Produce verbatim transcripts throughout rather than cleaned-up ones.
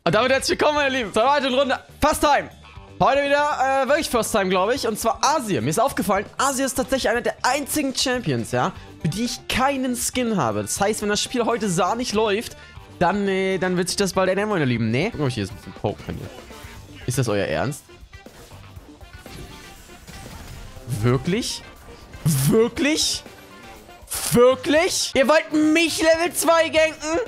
Und damit herzlich willkommen, meine Lieben, zur weiteren Runde First Time. Heute wieder, äh, wirklich First Time, glaube ich. Und zwar Azir. Mir ist aufgefallen, Azir ist tatsächlich einer der einzigen Champions, ja, für die ich keinen Skin habe. Das heißt, wenn das Spiel heute so nicht läuft, dann, äh, dann wird sich das bald ändern, meine Lieben. Ne? Guck mal, ich hier jetzt ein bisschen poken kann hier. Ist das euer Ernst? Wirklich? Wirklich? Wirklich? Ihr wollt mich Level zwei ganken?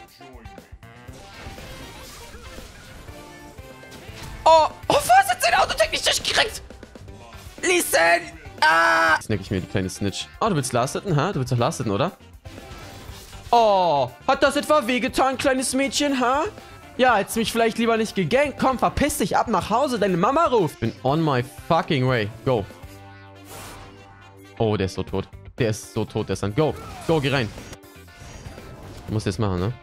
Oh, oh, was hat den Autotech nicht durchgekriegt? Listen! Ah! Snack ich mir die kleine Snitch. Oh, du willst lasteten, ha? Du willst doch lasteten, oder? Oh, hat das etwa wehgetan, kleines Mädchen, ha? Ja, hättest mich vielleicht lieber nicht gegankt. Komm, verpiss dich ab nach Hause, deine Mama ruft. Bin on my fucking way. Go. Oh, der ist so tot. Der ist so tot, der ist dann. Go. Go, geh rein. Du musst jetzt machen, ne?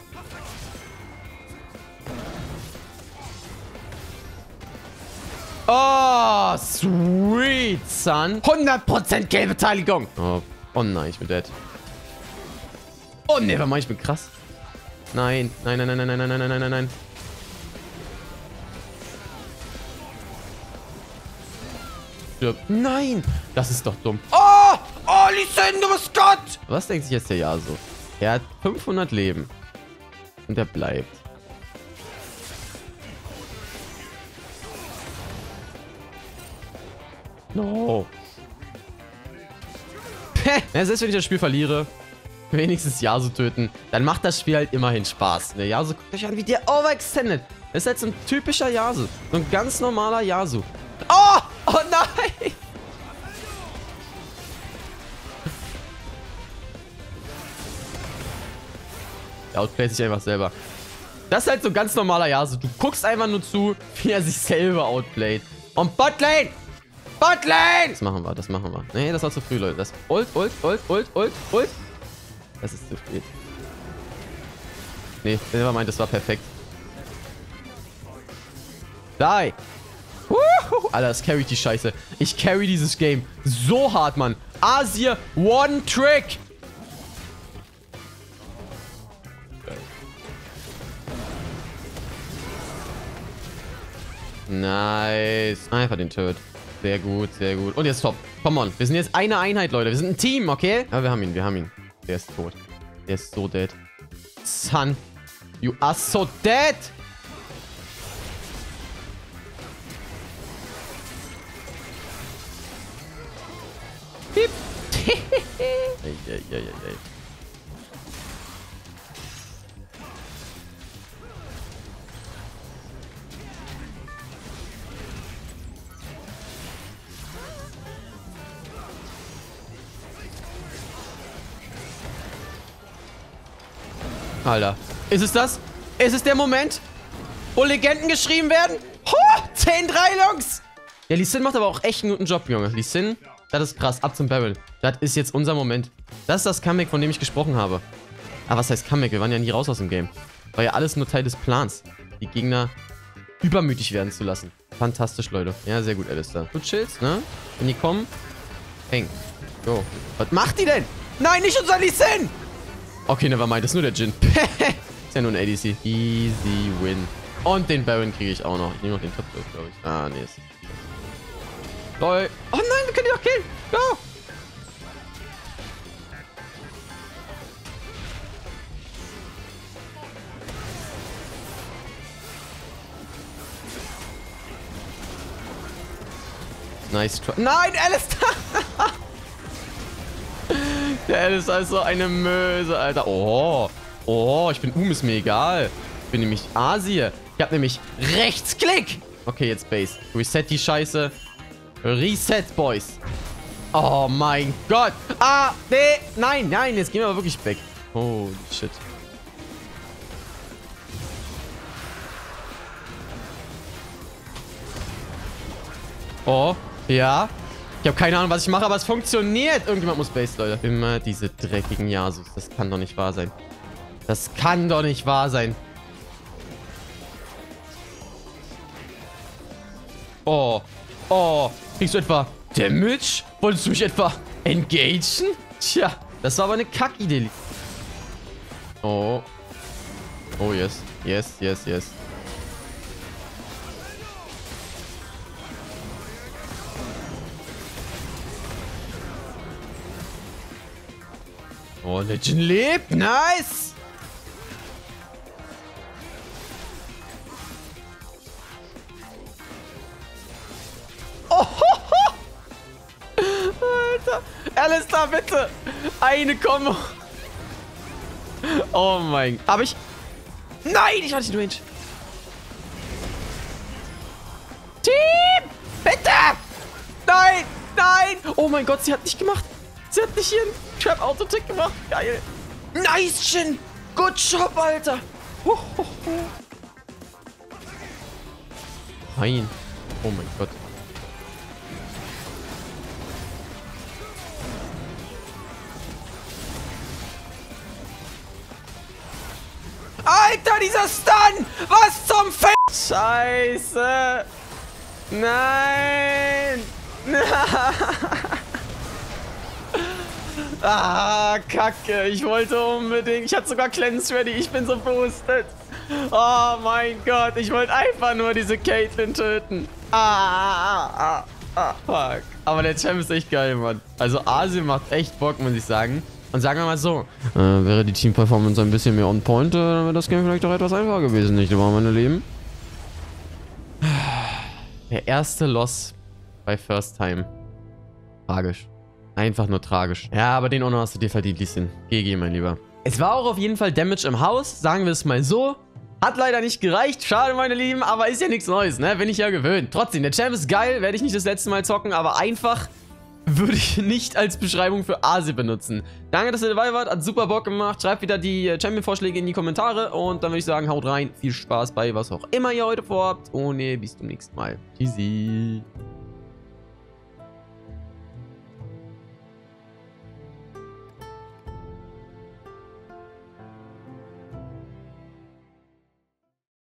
Oh, sweet, son. hundert Prozent Geldbeteiligung. Oh, oh nein, ich bin dead. Oh, ne, nevermind, ich bin krass. Nein, nein, nein, nein, nein, nein, nein, nein, nein, nein, nein. Nein, das ist doch dumm. Oh, oh, Listen, du bist Gott. Was denkt sich jetzt der Yasuo? Er hat fünfhundert Leben. Und er bleibt. No. Ja, selbst wenn ich das Spiel verliere, wenigstens Yasuo töten, dann macht das Spiel halt immerhin Spaß. Der Yasuo, guckt euch an, wie der overextended. Das ist halt so ein typischer Yasuo. So ein ganz normaler Yasuo. Oh! Oh nein! Er outplayt sich einfach selber. Das ist halt so ein ganz normaler Yasuo. Du guckst einfach nur zu, wie er sich selber outplayt. Und Botlane! Botlane! Das machen wir, das machen wir. Nee, das war zu früh, Leute. Das Ult, Ult, Ult, Ult, Ult, Ult. Das ist zu spät. Nee, der meint, das war perfekt. Die! Wuhu. Alter, das carry die Scheiße. Ich carry dieses Game so hart, Mann. Azir, One Trick. Nice. Einfach den Turret. Sehr gut, sehr gut. Und jetzt top. Come on. Wir sind jetzt eine Einheit, Leute. Wir sind ein Team, okay? Ja, wir haben ihn, wir haben ihn. Der ist tot. Der ist so dead. Son. You are so dead. Piep. Ey, ey, ey, ey. Alter. Ist es das? Ist es der Moment, wo Legenden geschrieben werden? Ho! zehn drei, Jungs! Ja, Lee Sin macht aber auch echt einen guten Job, Junge. Lee Sin, das ist krass. Ab zum Barrel. Das ist jetzt unser Moment. Das ist das Comeback, von dem ich gesprochen habe. Aber was heißt Comeback? Wir waren ja nie raus aus dem Game. War ja alles nur Teil des Plans. Die Gegner übermütig werden zu lassen. Fantastisch, Leute. Ja, sehr gut, Alistar. Du chillst, ne? Wenn die kommen, häng. Go. Was macht die denn? Nein, nicht unser Lee Sin! Okay, nevermind, das ist nur der Jhin. Ist ja nur ein A D C. Easy win. Und den Baron kriege ich auch noch. Ich nehme noch den Top durch, glaube ich. Ah, nee. Ist Lol. Oh nein, wir können die doch killen. Go. Nice try. Nein, Alistar! Der Alistar ist so eine Möse, Alter. Oh. Oh, ich bin Um, ist mir egal. Ich bin nämlich Azir. Ich hab nämlich Rechtsklick. Okay, jetzt Base. Reset die Scheiße. Reset, Boys. Oh mein Gott. Ah, nee. Nein, nein. Jetzt gehen wir aber wirklich weg. Holy shit. Oh, ja. Ich habe keine Ahnung, was ich mache, aber es funktioniert. Irgendjemand muss Base, Leute. Immer diese dreckigen Yasus. Das kann doch nicht wahr sein. Das kann doch nicht wahr sein. Oh. Oh. Kriegst du etwa Damage? Wolltest du mich etwa engagen? Tja, das war aber eine Kackidee. Oh. Oh, yes. Yes, yes, yes. Oh, Legend lebt. Nice. Oh, ho, ho. Alter. Alistar, bitte. Eine Kombo. Oh mein Gott. Hab ich... Nein, ich war nicht in Range. Team! Bitte! Nein! Nein! Oh mein Gott, sie hat nicht gemacht. Sie hat nicht hier einen Trap-Auto-Tick gemacht. Geil. Nice, Shin. Good Job, Alter. Ho, ho, ho. Nein. Oh mein Gott. Alter, dieser Stun! Was zum F... Scheiße! Nein! Ah, Kacke. Ich wollte unbedingt... Ich hatte sogar Cleanse ready. Ich bin so boosted. Oh mein Gott. Ich wollte einfach nur diese Caitlyn töten. Ah, ah, ah, fuck. Aber der Champ ist echt geil, Mann. Also Asi macht echt Bock, muss ich sagen. Und sagen wir mal so, äh, wäre die Team-Performance ein bisschen mehr on point, äh, dann wäre das Game vielleicht auch etwas einfacher gewesen, nicht wahr, meine Lieben? Der erste Loss bei First Time. Tragisch. Einfach nur tragisch. Ja, aber den Honor hast du dir verdient, Lieschen. G G, mein Lieber. Es war auch auf jeden Fall Damage im Haus, sagen wir es mal so. Hat leider nicht gereicht, schade, meine Lieben, aber ist ja nichts Neues, ne? Bin ich ja gewöhnt. Trotzdem, der Champ ist geil, werde ich nicht das letzte Mal zocken, aber einfach... würde ich nicht als Beschreibung für Asi benutzen. Danke, dass ihr dabei wart. Hat super Bock gemacht. Schreibt wieder die Champion-Vorschläge in die Kommentare. Und dann würde ich sagen, haut rein. Viel Spaß bei was auch immer ihr heute vorhabt. Und bis zum nächsten Mal. Tschüssi.